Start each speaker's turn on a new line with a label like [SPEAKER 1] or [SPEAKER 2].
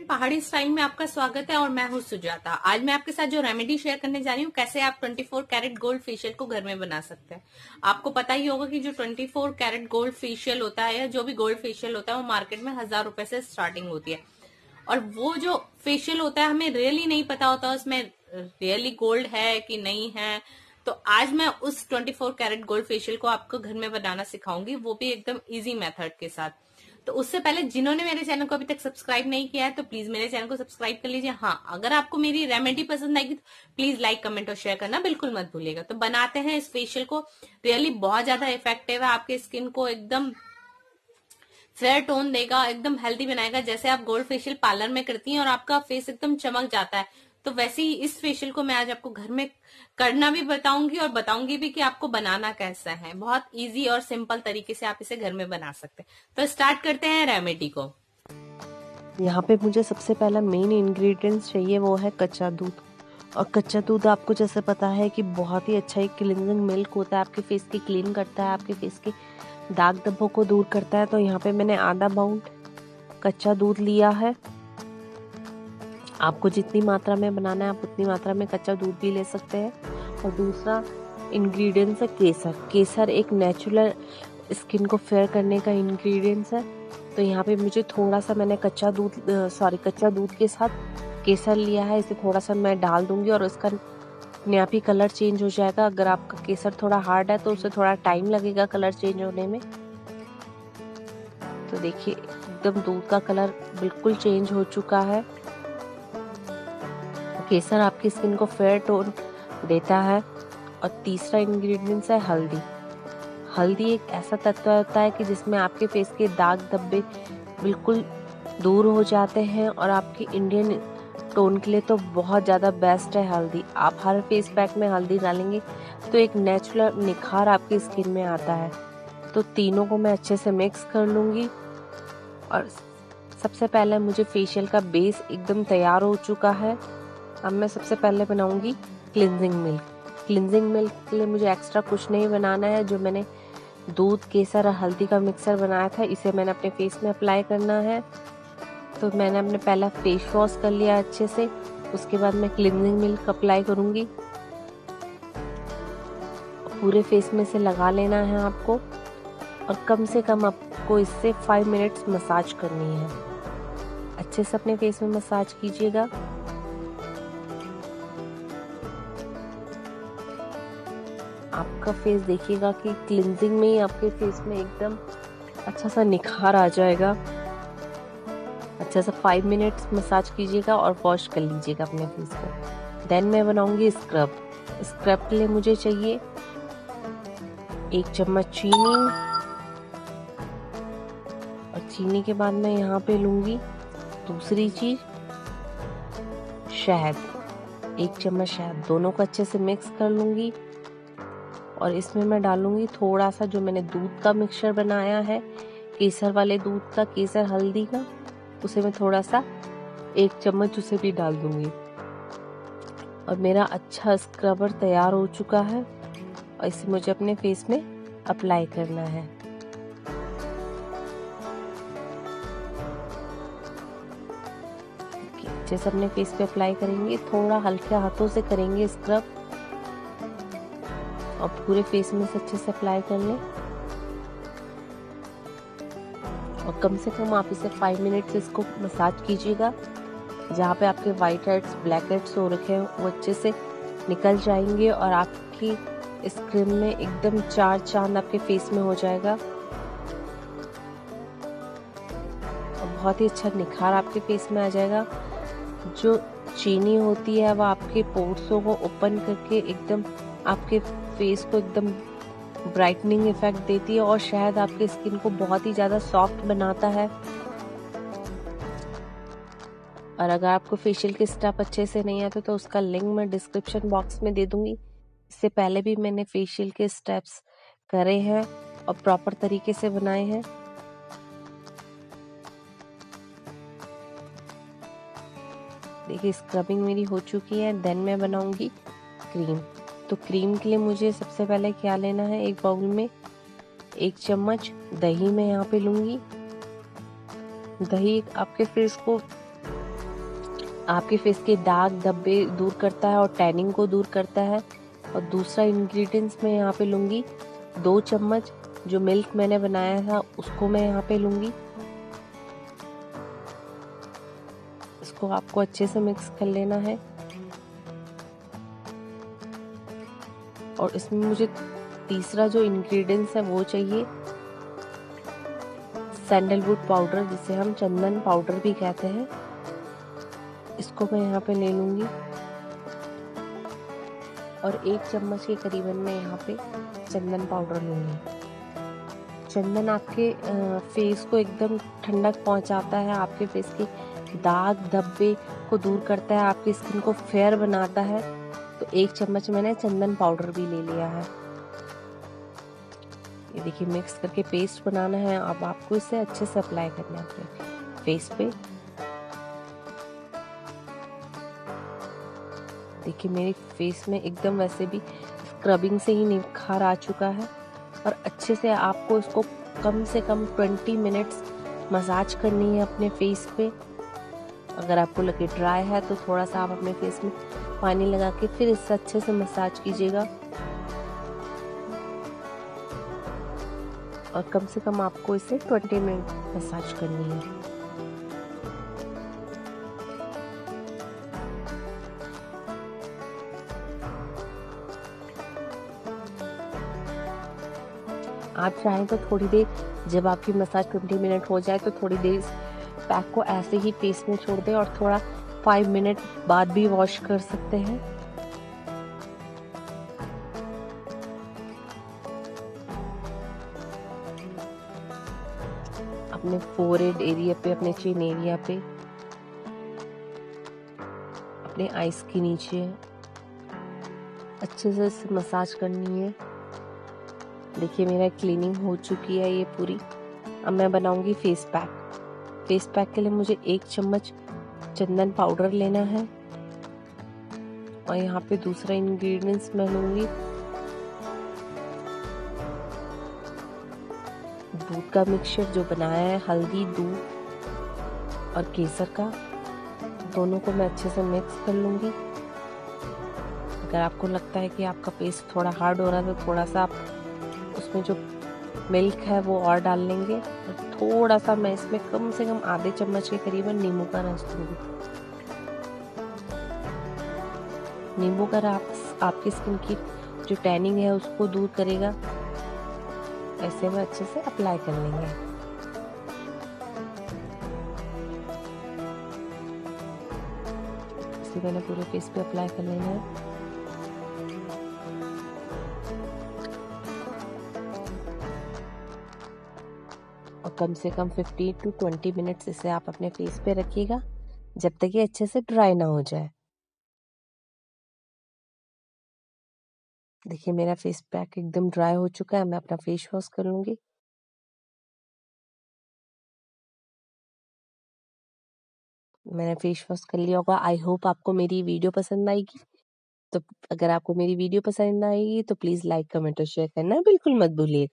[SPEAKER 1] पहाड़ी स्टाइल में आपका स्वागत है और मैं हूँ सुजाता। आज मैं आपके साथ जो रेमेडी शेयर करने जा रही हूँ, कैसे आप 24 कैरेट गोल्ड फेशियल को घर में बना सकते हैं। आपको पता ही होगा कि जो 24 कैरेट गोल्ड फेशियल होता है या जो भी गोल्ड फेशियल होता है वो मार्केट में 1000 रुपए से स्टार्टिंग होती है। और वो जो फेशियल होता है हमें रियली नहीं पता होता उसमें रियली गोल्ड है कि नहीं है। तो आज मैं उस 24 कैरेट गोल्ड फेशियल को आपको घर में बनाना सिखाऊंगी, वो भी एकदम इजी मेथड के साथ। तो उससे पहले जिन्होंने मेरे चैनल को अभी तक सब्सक्राइब नहीं किया है तो प्लीज मेरे चैनल को सब्सक्राइब कर लीजिए। हाँ, अगर आपको मेरी रेमेडी पसंद आएगी तो प्लीज लाइक कमेंट और शेयर करना बिल्कुल मत भूलिएगा। तो बनाते हैं इस फेशियल को। रियली बहुत ज्यादा इफेक्टिव है, आपके स्किन को एकदम फेयर टोन देगा, एकदम हेल्दी बनाएगा। जैसे आप गोल्ड फेशियल पार्लर में करती हैं और आपका फेस एकदम चमक जाता है, तो वैसे ही इस फेशियल को मैं आज आपको घर में करना भी बताऊंगी और बताऊंगी भी कि आपको बनाना कैसा है। बहुत इजी और सिंपल तरीके से आप इसे घर में बना सकते हैं। तो स्टार्ट करते हैं रेमेडी को।
[SPEAKER 2] यहाँ पे मुझे सबसे पहला मेन इंग्रेडिएंट्स चाहिए, वो है कच्चा दूध। और कच्चा दूध आपको जैसे पता है कि बहुत ही अच्छा एक क्लींजिंग मिल्क होता है, आपके फेस की क्लीन करता है, आपके फेस के दाग धब्बों को दूर करता है। तो यहाँ पे मैंने आधा बाउल कच्चा दूध लिया है। आपको जितनी मात्रा में बनाना है आप उतनी मात्रा में कच्चा दूध भी ले सकते हैं। और दूसरा इंग्रेडिएंट्स है केसर। केसर एक नेचुरल स्किन को फेयर करने का इंग्रेडिएंट्स है। तो यहाँ पे मुझे थोड़ा सा मैंने कच्चा दूध के साथ केसर लिया है। इसे थोड़ा सा मैं डाल दूंगी और इसका अपने आप ही कलर चेंज हो जाएगा। अगर आपका केसर थोड़ा हार्ड है तो उसे थोड़ा टाइम लगेगा कलर चेंज होने में। तो देखिए एकदम दूध का कलर बिल्कुल चेंज हो चुका है। केसर आपकी स्किन को फेयर टोन देता है। और तीसरा इंग्रेडिएंट्स है हल्दी। हल्दी एक ऐसा तत्व होता है कि जिसमें आपके फेस के दाग धब्बे बिल्कुल दूर हो जाते हैं और आपके इंडियन टोन के लिए तो बहुत ज़्यादा बेस्ट है हल्दी। आप हर फेस पैक में हल्दी डालेंगे तो एक नेचुरल निखार आपकी स्किन में आता है। तो तीनों को मैं अच्छे से मिक्स कर लूँगी। और सबसे पहले मुझे फेशियल का बेस एकदम तैयार हो चुका है। अब मैं सबसे पहले बनाऊंगी क्लींजिंग मिल्क। क्लींजिंग मिल्क के लिए मुझे एक्स्ट्रा कुछ नहीं बनाना है। जो मैंने दूध, केसर और हल्दी का मिक्सर बनाया था इसे मैंने अपने फेस में अप्लाई करना है। तो मैंने अपने पहला फेस वॉश कर लिया अच्छे से। उसके बाद मैं क्लींजिंग मिल्क अप्लाई करूंगी। पूरे फेस में से लगा लेना है आपको और कम से कम आपको इससे 5 मिनट्स मसाज करनी है। अच्छे से अपने फेस में मसाज कीजिएगा। आपका फेस देखिएगा कि क्लींजिंग में ही आपके फेस में एकदम अच्छा सा निखार आ जाएगा। अच्छा सा 5 मिनट्स मसाज कीजिएगा और वॉश कर लीजिएगा अपने फेस को। देन मैं बनाऊंगी स्क्रब। स्क्रब के लिए मुझे चाहिए 1 चम्मच चीनी। और चीनी के बाद मैं यहाँ पे लूंगी दूसरी चीज शहद। 1 चम्मच शहद। दोनों को अच्छे से मिक्स कर लूंगी। और इसमें मैं डालूंगी थोड़ा सा जो मैंने दूध का मिक्सचर बनाया है, केसर वाले दूध का, केसर हल्दी का, उसे मैं थोड़ा सा 1 चम्मच उसे भी डाल दूंगी। और मेरा अच्छा स्क्रबर तैयार हो चुका है और इसे मुझे अपने फेस में अप्लाई करना है। अच्छे से अपने फेस पे अप्लाई करेंगे, थोड़ा हल्के हाथों से करेंगे स्क्रब और पूरे फेस में से अच्छे से अप्लाई कर लें। और कम से कम आप इसे 5 मिनट से इसको मसाज कीजिएगा। जहाँ पे आपके वाइट हेड्स, ब्लैक हेड्स हो रखे हैं वो अच्छे से निकल जाएंगे और आपकी स्किन में एकदम 4 चांद आपके फेस में हो जाएगा। और बहुत ही अच्छा निखार आपके फेस में आ जाएगा। जो चीनी होती है वो आपके पोर्सों को ओपन करके एकदम आपके फेस को एकदम ब्राइटनिंग इफेक्ट देती है। और शहद आपके स्किन को बहुत ही ज्यादा सॉफ्ट बनाता है। और अगर आपको फेशियल के स्टेप अच्छे से नहीं आते तो उसका लिंक मैं डिस्क्रिप्शन बॉक्स में दे दूंगी। इससे पहले भी मैंने फेशियल के स्टेप्स करे हैं और प्रॉपर तरीके से बनाए हैं। देखिए स्क्रबिंग मेरी हो चुकी है। देन मैं बनाऊंगी क्रीम। तो क्रीम के लिए मुझे सबसे पहले क्या लेना है, एक बाउल में 1 चम्मच दही मैं यहाँ पे लूंगी। दही आपके फेस को आपके फेस के दाग धब्बे दूर करता है और टैनिंग को दूर करता है। और दूसरा इंग्रेडिएंट्स मैं यहाँ पे लूँगी 2 चम्मच जो मिल्क मैंने बनाया था उसको मैं यहाँ पे लूँगी। इसको आपको अच्छे से मिक्स कर लेना है। और इसमें मुझे तीसरा जो इंग्रेडिएंट्स है वो चाहिए सैंडलवुड पाउडर, जिसे हम चंदन पाउडर भी कहते हैं। इसको मैं यहाँ पे ले लूँगी और 1 चम्मच के करीबन मैं यहाँ पे चंदन पाउडर लूँगी। चंदन आपके फेस को एकदम ठंडक पहुँचाता है, आपके फेस के दाग धब्बे को दूर करता है, आपकी स्किन को फेयर बनाता है। तो 1 चम्मच मैंने चंदन पाउडर भी ले लिया है। ये देखिए मिक्स करके पेस्ट बनाना है। अब आपको इसे अच्छे से अप्लाई करना है अपने फेस पे। देखिए मेरे फेस में एकदम वैसे भी स्क्रबिंग से ही निखार आ चुका है। और अच्छे से आपको इसको कम से कम 20 मिनट्स मसाज करनी है अपने फेस पे। अगर आपको लगे ड्राई है तो थोड़ा सा आप अपने फेस में पानी लगा के फिर इससे अच्छे से मसाज कीजिएगा। और कम से कम आपको इसे 20 मिनट मसाज करनी है। आप चाहें तो थोड़ी देर, जब आपकी मसाज 20 मिनट हो जाए तो थोड़ी देर पैक को ऐसे ही फेस में छोड़ दें और थोड़ा 5 मिनट बाद भी वॉश कर सकते हैं। अपने फोरहेड एरिया पे, अपने चिन एरिया पे, अपने आईज के नीचे अच्छे से इसे मसाज करनी है। देखिए मेरा क्लीनिंग हो चुकी है ये पूरी। अब मैं बनाऊंगी फेस पैक। फेस पैक के लिए मुझे 1 चम्मच चंदन पाउडर लेना है। और यहाँ पे दूसरा इंग्रेडिएंट्स मैं लूंगी दूध का मिक्सचर जो बनाया है, हल्दी, दूध और केसर का। दोनों को मैं अच्छे से मिक्स कर लूंगी। अगर आपको लगता है कि आपका पेस्ट थोड़ा हार्ड हो रहा है तो थोड़ा सा आप उसमें जो मिल्क है वो और डाल लेंगे। और थोड़ा सा मैं इसमें कम से कम आधे चम्मच के करीबन नींबू का रस दूंगी। नींबू का रस आपकी स्किन की जो टैनिंग है उसको दूर करेगा। ऐसे में अच्छे से अप्लाई कर लेंगे। इसी मैंने पूरे फेस पे अप्लाई कर लेना है। और कम से कम 15 to 20 मिनट्स इसे आप अपने फेस पे रखिएगा जब तक ये अच्छे से ड्राई ना हो जाए। देखिए मेरा फेस पैक एकदम ड्राई हो चुका है। मैं अपना फेस वॉश कर लूंगी। मैंने फेस वॉश कर लिया होगा। आई होप आपको मेरी वीडियो पसंद आएगी। तो अगर आपको मेरी वीडियो पसंद आएगी तो प्लीज लाइक, कमेंट और शेयर करना बिल्कुल मत भूलिए।